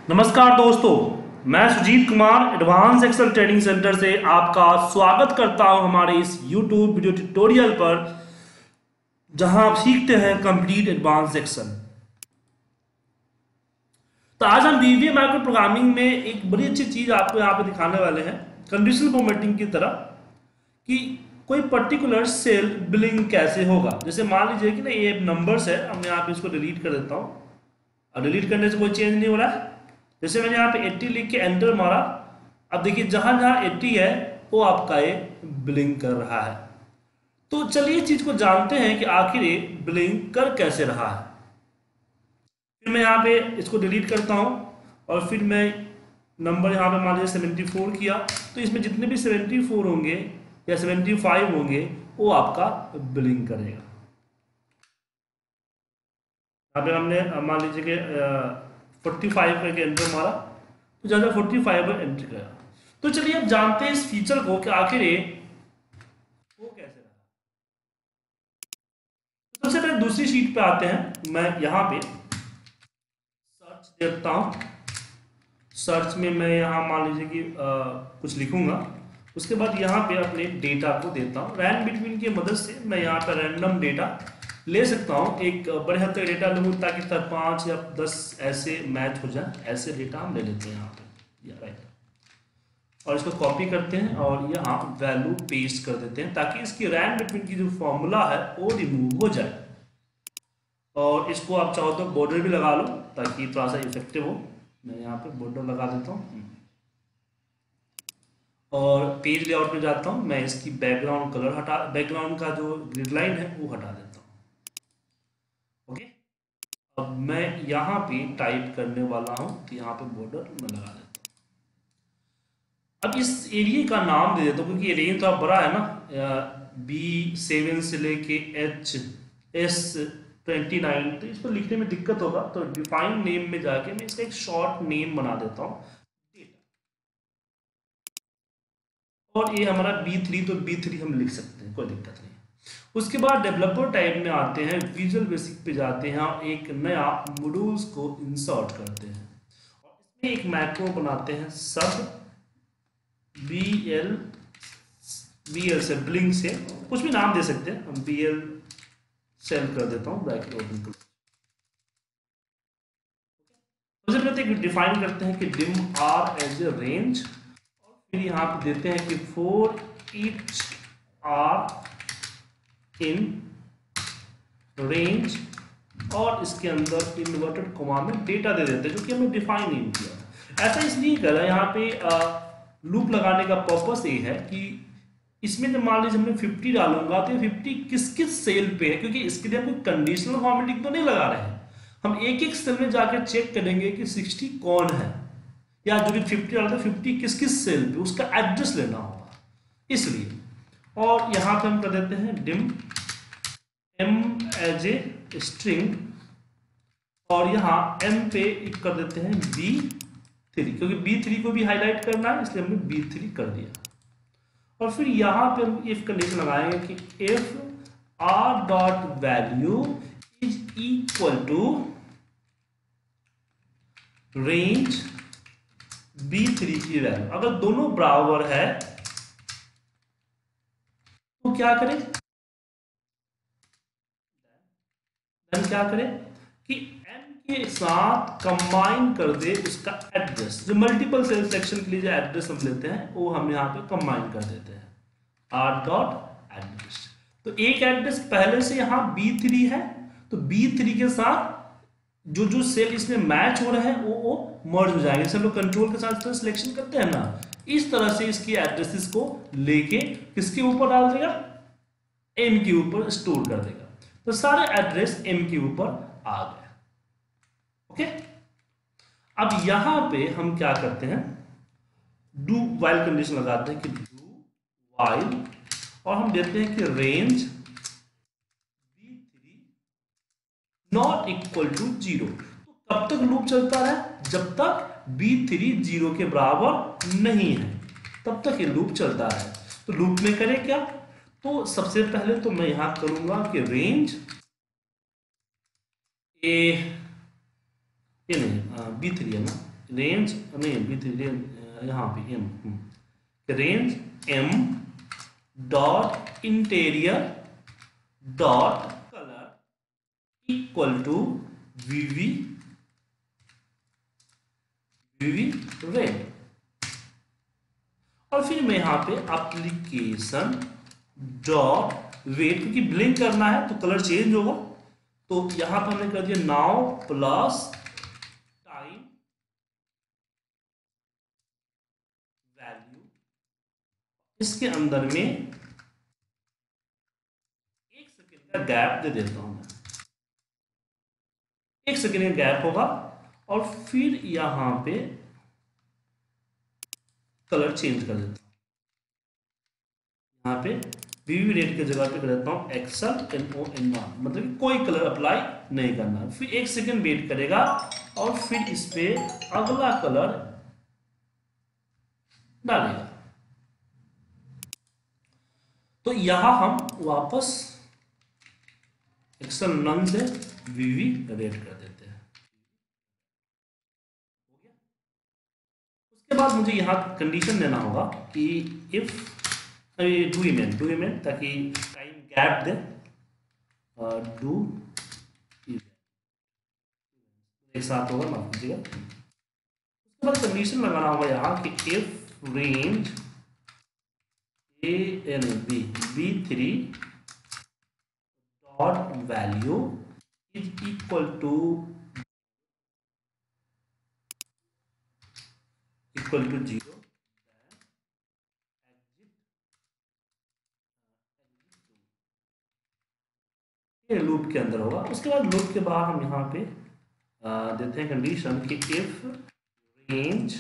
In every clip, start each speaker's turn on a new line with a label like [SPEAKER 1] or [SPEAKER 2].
[SPEAKER 1] नमस्कार दोस्तों, मैं Sujeet Kumar advance Excel training centre से आपका स्वागत करता हूं हमारे इस YouTube वीडियो ट्यूटोरियल पर, जहां आप सीखते हैं कंप्लीट एडवांस एक्सेल। तो आज हम बीबीए माइक्रो प्रोग्रामिंग में एक बड़ी अच्छी चीज आपको यहां पे दिखाने वाले हैं, कंडीशनल फॉर्मेटिंग की तरह, कि कोई पर्टिकुलर सेल बिलिंग कैसे होगा। जैसे मान लीजिए कि ना ये नंबर्स है, हम यहाँ पे इसको डिलीट कर देता हूँ और डिलीट करने से कोई चेंज नहीं हो रहा है। जैसे मैंने यहाँ पे 80 लिख के एंटर मारा, अब देखिए जहां जहां 80 है वो आपका ये ब्लिंक कर रहा है। तो चलिए इस चीज को जानते हैं कि आखिर ये ब्लिंक कर कैसे रहा है। फिर मैं यहाँ पे इसको डिलीट करता हूँ और फिर मैं नंबर यहाँ पे मान लीजिए 74 किया, तो इसमें जितने भी 74 होंगे या 75 होंगे वो आपका ब्लिंक करेगा। यहाँ पे हमने मान लीजिए कि 45 करके एंटर मारा, तो ज़्यादा 45 पर एंटर करा। तो चलिए अब जानते हैं इस फीचर को कि आखिर ये वो कैसे रहा। तो सबसे पहले दूसरी शीट पे आते हैं। मैं यहाँ पे सर्च देता हूँ। सर्च में मैं यहाँ मान लीजिए कि कुछ लिखूंगा, उसके बाद यहाँ पे अपने डेटा को देता हूँ। रैंड बिटवीन की मदद से मैं यहाँ पे रैंडम डेटा ले सकता हूँ। एक बड़े हद तक डेटा लूँ ताकि 5 या 10 ऐसे मैच हो जाए, ऐसे डेटा हम ले लेते हैं यहाँ पे, या राइट, और इसको कॉपी करते हैं और यहाँ वैल्यू पेस्ट कर देते हैं ताकि इसकी रैंड बिटवीन की जो फॉर्मूला है वो रिमूव हो जाए। और इसको आप चाहो तो बॉर्डर भी लगा लो ताकि थोड़ा सा इफेक्टिव हो। मैं यहाँ पे बॉर्डर लगा देता हूँ और पेज लेआउट में जाता हूँ। मैं इसकी बैकग्राउंड कलर हटा, बैकग्राउंड का जो ग्रिड लाइन है वो हटा देता हूँ। ओके, अब मैं यहाँ पे टाइप करने वाला हूँ तो यहाँ पे बॉर्डर मैं लगा देता हूँ। अब इस एरिया का नाम दे देता हूँ क्योंकि एरिया तो बड़ा है ना, B7 से लेके HS29, तो इसको लिखने में दिक्कत होगा। तो डिफाइन नेम में जाके मैं इसका एक शॉर्ट नेम बना देता हूँ और ये हमारा B3, तो B3 हम लिख सकते हैं, कोई दिक्कत नहीं। उसके बाद डेवलपर टाइप में आते हैं, विजुअल बेसिक पे जाते हैं और एक नया मॉड्यूल्स को इंसर्ट करते हैं और इसमें एक मैक्रो बनाते हैं सब BL से ब्लिंक से, कुछ भी नाम दे सकते हैं। हम BL सेल कर देता हूँ, ब्रैकेट ओपन कर। सबसे पहले डिफाइन करते हैं कि dim r as a range, और फिर यहाँ पे देते हैं कि for each r in range, और इसके अंदर इन्वर्टेड कॉमा में डेटा दे देते हैं जो कि हमने डिफाइन नहीं किया। ऐसा इसलिए करा, यहाँ पे लूप लगाने का पर्पस ये है कि इसमें जब मान लीजिए हमने 50 डालूंगा तो 50 किस किस सेल पे है, क्योंकि इसके लिए हम कोई कंडीशनल फॉर्मेटिंग तो नहीं लगा रहे हैं। हम एक एक सेल में जाकर चेक करेंगे कि 60 कौन है, या जो भी 50 डालते हैं 50 किस किस सेल पे, उसका एड्रेस लेना होगा इसलिए। और यहाँ पे हम कर देते हैं dim m as a string, और यहाँ m पे कर देते हैं B3, क्योंकि B3 को भी हाईलाइट करना है इसलिए हमने B3 कर दिया। और फिर यहाँ पे हम इफ कंडीशन लगाएंगे कि if r dot value is equal to range B3 की वैल्यू, अगर दोनों बराबर है तो क्या करें, क्या करें कि m के साथ कंबाइन कर दे उसका एड्रेस। जो मल्टीपल सेल सेक्शन के लिए जो एड्रेस हम लेते हैं वो हम यहाँ पे कंबाइन कर देते हैं, r डॉट एड्रेस। तो एक एड्रेस पहले से यहाँ B3 है, तो B3 के साथ जो जो सेल इसमें मैच हो रहे हैं वो मर्ज हो जाएंगे। जैसे हम लोग कंट्रोल के साथ सिलेक्शन करते हैं ना, इस तरह से इसकी एड्रेसेस को लेके किसके ऊपर डाल देगा, m के ऊपर स्टोर कर देगा। तो सारे एड्रेस m के ऊपर आ गए। ओके, अब यहां पे हम क्या करते हैं, डू वाइल कंडीशन लगाते हैं कि डू वाइल, और हम देते हैं कि range B3 not equal to 0। तो कब तक लूप चलता है, जब तक B3 0 के बराबर नहीं है तब तक ये लूप चलता है। तो लूप में करें क्या, तो सबसे पहले तो मैं यहां करूंगा कि रेंज ये नहीं B3 है ना, रेंज नहीं B3 यहाँ पे M, range M dot interior dot colour equal to VV red. और फिर मैं यहाँ पे एप्लीकेशन डॉट वेट, क्योंकि ब्लिंक करना है तो कलर चेंज होगा, तो यहां पर हमने कर दिया नाउ प्लस टाइम वैल्यू। इसके अंदर में 1 सेकेंड का गैप दे देता हूं मैं, 1 सेकेंड का गैप होगा। और फिर यहां पे कलर चेंज कर देता हूं, यहाँ पे वीवी रेड की जगह पे कर देता हूँ एक्सल NONR, मतलब कि कोई कलर अप्लाई नहीं करना। फिर 1 सेकेंड वेट करेगा और फिर इस पे अगला कलर डालेगा। तो यहां हम वापस एक्सल नन से वीवी रेड कर देते हैं। उसके बाद मुझे यहाँ कंडीशन देना होगा कि इफ डू इवेंट, ताकि टाइम गैप दे, डू एक साथ होगा, माफ कीजिएगा। उसके बाद कंडीशन लगाना होगा यहाँ कि if range B3 dot value is equal to 0, ये लूप के अंदर होगा। उसके बाद लूप के बाद हम यहाँ पे देते हैं कंडीशन कि if range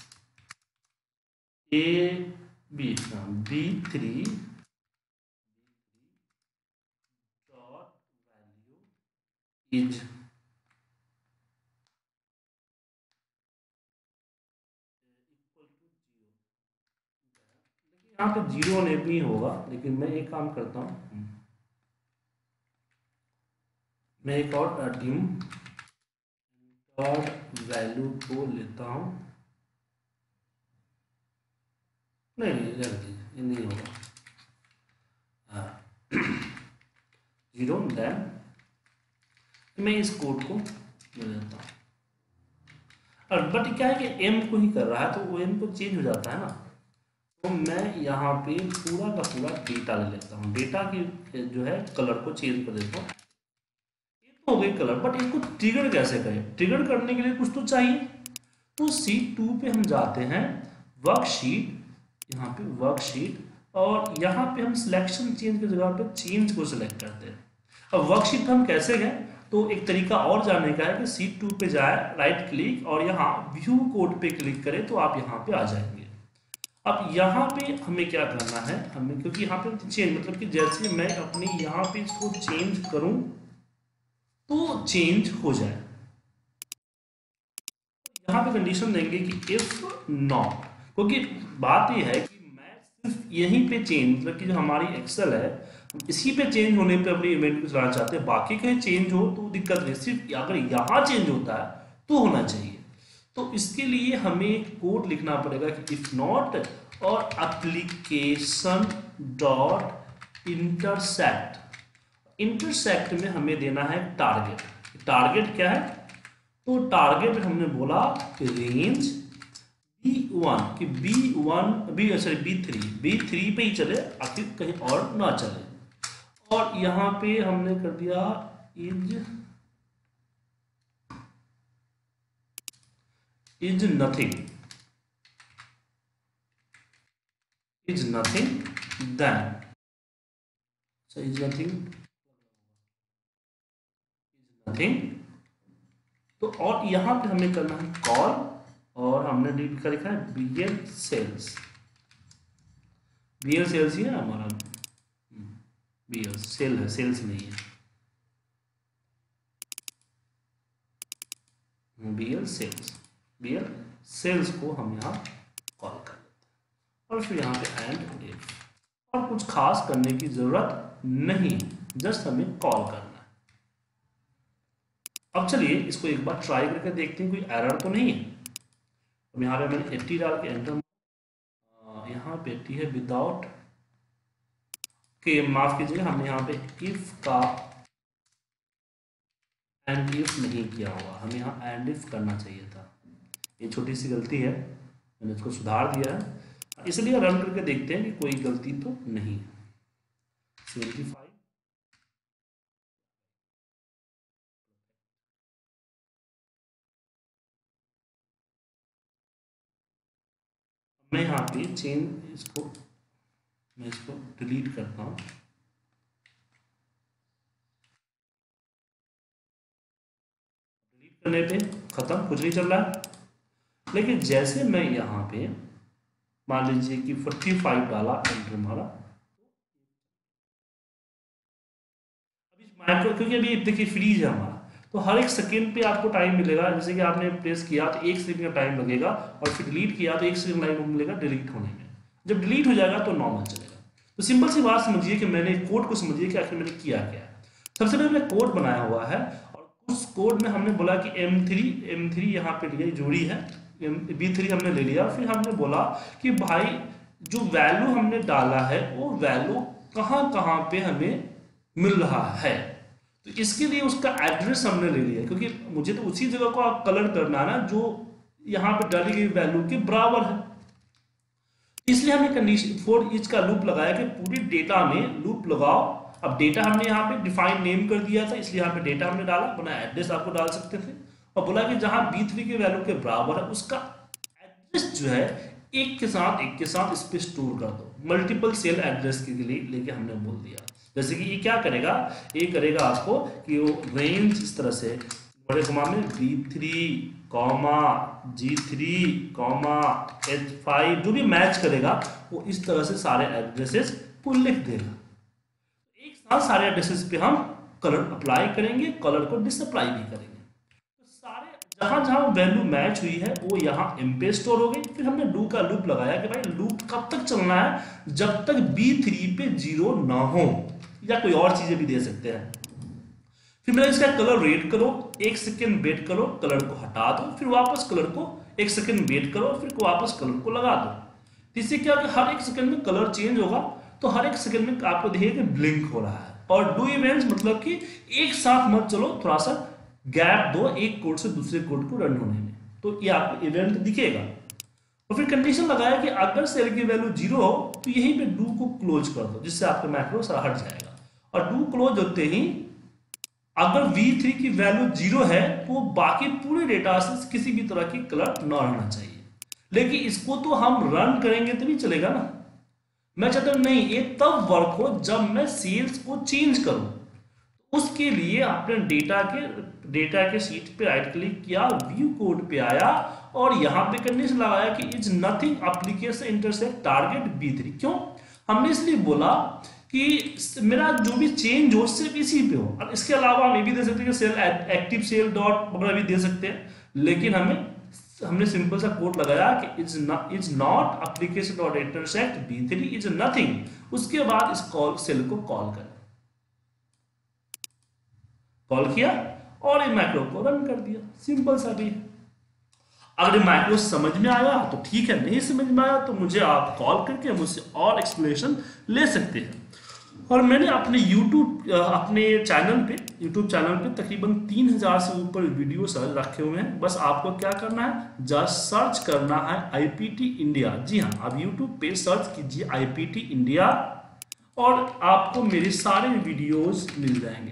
[SPEAKER 1] B3 dot value is equal to 0, लेकिन यहाँ पे 0 नहीं होगा, लेकिन मैं एक काम करता हूँ, मैं एक और डिम डॉट वैल्यू को लेता हूँ, नहीं ये नहीं होगा, 0, देन मैं इस कोड को ले लेता हूँ। और बट क्या है कि M को ही कर रहा है, तो वो M को चेंज हो जाता है ना, तो मैं यहाँ पे पूरा का पूरा डेटा ले लेता हूँ, डेटा की जो है कलर को चेंज कर देता हूँ। हो गई कलर, बट इसको ट्रिगर कैसे करें? ट्रिगर करने के लिए कुछ तो चाहिए। तो शीट 2 पे हम जाते हैं, वर्कशीट, यहाँ पे वर्कशीट, और यहाँ पे हम सिलेक्शन चेंज की जगह पे चेंज को सिलेक्ट करते हैं। अब वर्कशीट हम कैसे गए, तो एक तरीका और जानने का है कि शीट 2 पे जाए, राइट क्लिक और यहाँ व्यू कोड पे क्लिक करें तो आप यहाँ पे आ जाएंगे। अब यहाँ पे हमें क्या करना है, हमें, क्योंकि यहाँ पे चेंज मतलब कि जैसे मैं अपनी यहाँ पे इसको चेंज करूँ तो चेंज हो जाए। यहाँ पे कंडीशन देंगे कि इफ नॉट, क्योंकि बात ये है कि मैं सिर्फ यहीं पे चेंज, मतलब कि जो हमारी एक्सेल है इसी पे चेंज होने पे अपने इवेंट को चलाना चाहते हैं, बाकी कहीं चेंज हो तो दिक्कत नहीं, सिर्फ अगर यहाँ चेंज होता है तो होना चाहिए। तो इसके लिए हमें कोड लिखना पड़ेगा कि इफ नॉट और एप्लीकेशन डॉट इंटरसेक्ट में हमें देना है टारगेट। टारगेट क्या है, तो टारगेट हमने बोला कि रेंज B1 कि B3 पे ही चले, आखिर कहीं और ना चले। और यहाँ पे हमने कर दिया is nothing then, so is nothing, तो और यहाँ पे हमें करना है कॉल, और हमने डी का लिखा है BL सेल्स ही है हमारा, BL सेल है, सेल्स नहीं है, BL सेल्स को हम यहाँ कॉल कर लेते हैं। और फिर यहाँ पे एंड इफ, और कुछ खास करने की जरूरत नहीं, जस्ट हमें कॉल करना है। अब चलिए इसको एक बार ट्राई करके देखते हैं कोई एरर तो नहीं है। अब यहाँ पे मैंने 80 डाल के एंटर, यहाँ पे 80 है विदाउट के, माफ कीजिएगा हमने यहाँ पे इफ का एंड इफ नहीं किया हुआ, हमें यहाँ एंड इफ करना चाहिए था। ये छोटी सी गलती है, मैंने इसको सुधार दिया है, इसलिए रन करके देखते हैं कि कोई गलती तो नहीं है। 75 मैं यहाँ पे चेंज इसको, मैं इसको डिलीट करता हूँ। डिलीट करने पे खत्म, कुछ नहीं चल रहा है। लेकिन जैसे मैं यहाँ पे मान लीजिए कि 45 डाला, एंटर मारा, अभी माइक्रो, क्योंकि अभी देखिए फ्रीज है हमारा, तो हर एक सेकेंड पे आपको टाइम मिलेगा। जैसे कि आपने प्रेस किया तो 1 सेकंड का टाइम लगेगा, और फिर डिलीट किया तो 1 सेकंड टाइम मिलेगा डिलीट होने में। जब डिलीट हो जाएगा तो नॉर्मल चलेगा। तो सिंपल सी बात समझिए कि मैंने कोड को समझिए कि आखिर मैंने किया क्या है। सबसे पहले मैंने कोड बनाया हुआ है, और उस कोड में हमने बोला कि M3 यहाँ पे लिया जोड़ी है, B3 हमने ले लिया। फिर हमने बोला कि भाई जो वैल्यू हमने डाला है वो वैल्यू कहाँ कहाँ पे हमें मिल रहा है, तो इसके लिए उसका एड्रेस हमने ले लिया, क्योंकि मुझे तो उसी जगह को आप कलर करना है ना जो यहाँ पे डाली गई वैल्यू के बराबर है। इसलिए हमने कंडीशन फॉर ईच का लूप लगाया कि पूरी डेटा में लूप लगाओ। अब डेटा हमने यहाँ पे डिफाइन नेम कर दिया था, इसलिए यहाँ पे डेटा हमने डाला, बना एड्रेस आपको डाल सकते थे, और बोला कि जहां B3 के वैल्यू के बराबर है उसका एड्रेस जो है एक के साथ इस पे स्टोर कर दो, मल्टीपल सेल एड्रेस के लिए लेके हमने बोल दिया। जैसे कि ये क्या करेगा, ये करेगा आपको कि वो रेंज इस तरह से बड़े कॉमा में B3 comma G3 comma H5 जो भी मैच करेगा वो इस तरह से सारे एड्रेसेस को लिख देगा। एक साथ सारे एड्रेसेस पे हम कलर अप्लाई करेंगे, कलर को डिसअप्लाई भी करेंगे। तो सारे जहां जहां वैल्यू मैच हुई है वो यहाँ एम पे स्टोर हो गई। फिर हमने डू का लूप लगाया कि भाई लूप कब तक चलना है, जब तक B3 पे 0 ना हो, या कोई और चीजें भी दे सकते हैं। फिर मैंने इसका कलर रेड करो, 1 सेकेंड वेट करो, कलर को हटा दो, फिर वापस कलर को 1 सेकेंड वेट करो, फिर वापस कलर को लगा दो। इससे क्या कि हर 1 सेकेंड में कलर चेंज होगा, तो हर 1 सेकेंड में आपको देखिए कि ब्लिंक हो रहा है। और डू इवेंट्स मतलब कि एक साथ मत चलो, थोड़ा सा गैप दो एक कोड से दूसरे कोड को रन होने में, तो ये आपको इवेंट दिखेगा। और फिर कंडीशन लगाया कि अगर सेल की वैल्यू 0 हो तो यहीं पे डू को क्लोज कर दो, जिससे आपका मैक्रो हट जाएगा। और डू क्लोज होते ही अगर V3 की वैल्यू 0 है तो बाकी पूरे डेटा से किसी भी तरह की कलर न रहना चाहिए। लेकिन इसको तो हम रन करेंगे तभी चलेगा ना। मैं चाहता हूं नहीं, ये तब वर्क हो जब मैं सेल्स को चेंज करूं। उसके लिए आपने डेटा के शीट पे राइट क्लिक किया, व्यू कोड पे आया, और यहां पे कंडीशन लगाया कि is nothing application intersect target B3। क्यों हमने इसलिए बोला कि मेरा जो भी चेंज हो सिर्फ इसी पे हो, और इसके अलावा हम ये भी दे सकते हैं कि सेल एक्टिव सेल डॉट वगैरह भी दे सकते हैं। लेकिन हमने सिंपल सा कोड लगाया कि is not application dot intersect B3 is nothing, उसके बाद इस सेल को कॉल किया और ये मैक्रो को रन कर दिया। सिंपल सा भी। अगर मैक्रो समझ में आया तो ठीक है, नहीं समझ में आया तो मुझे आप कॉल करके मुझसे और एक्सप्लेनेशन ले सकते हैं। और मैंने अपने यूट्यूब चैनल पे तकरीबन 3000 से ऊपर वीडियो रखे हुए हैं। बस आपको क्या करना है, जस्ट सर्च करना है IPT इंडिया। जी हाँ, आप यूट्यूब पे सर्च कीजिए IPT इंडिया और आपको मेरे सारे वीडियोस मिल जाएंगे।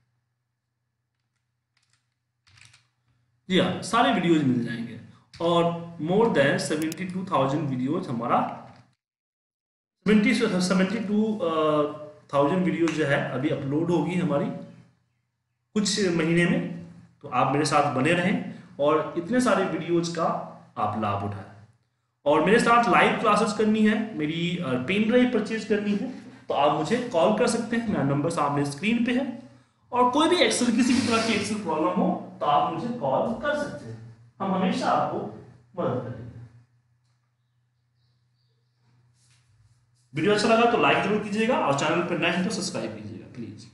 [SPEAKER 1] जी हाँ, सारे वीडियोज मिल जाएंगे। और मोर देन 72,000 वीडियोज हमारा 72,000 वीडियोज जो है अभी अपलोड होगी हमारी कुछ महीने में। तो आप मेरे साथ बने रहें और इतने सारे वीडियोज का आप लाभ उठाएं। और मेरे साथ लाइव क्लासेस करनी है, मेरी पेन ड्राइव परचेज करनी है, तो आप मुझे कॉल कर सकते हैं। मेरा नंबर सामने स्क्रीन पे है। और कोई भी एक्सेल, किसी भी तरह की एक्सेल प्रॉब्लम हो तो आप मुझे कॉल कर सकते हैं, हम हमेशा आपको मदद करेंगे। वीडियो अच्छा लगा तो लाइक जरूर कीजिएगा और चैनल पर नए हैं तो सब्सक्राइब कीजिएगा प्लीज।